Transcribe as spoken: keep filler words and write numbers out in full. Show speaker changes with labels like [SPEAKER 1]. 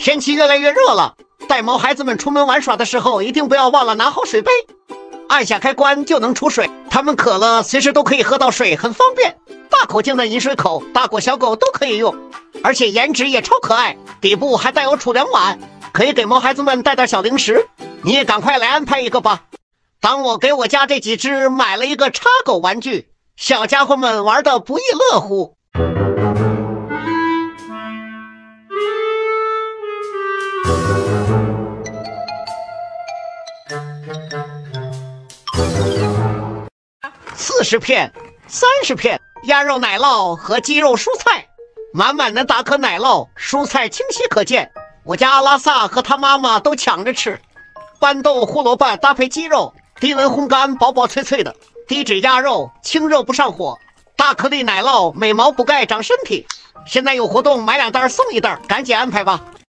[SPEAKER 1] 天气越来越热了，带毛孩子们出门玩耍的时候，一定不要忘了拿好水杯，按下开关就能出水。他们渴了，随时都可以喝到水，很方便。大口径的饮水口，大狗小狗都可以用，而且颜值也超可爱，底部还带有储粮碗，可以给毛孩子们带点小零食。你也赶快来安排一个吧。当我给我家这几只买了一个插狗玩具，小家伙们玩得不亦乐乎。四十片、三十片鸭肉奶酪和鸡肉蔬菜，满满的大颗奶酪，蔬菜清晰可见。我家阿拉萨和他妈妈都抢着吃。豌豆胡萝卜搭配鸡肉，低温烘干，薄薄脆脆的。低脂鸭肉，清热不上火。大颗粒奶酪，美毛补钙长身体。现在有活动，买两袋送一袋，赶紧安排吧。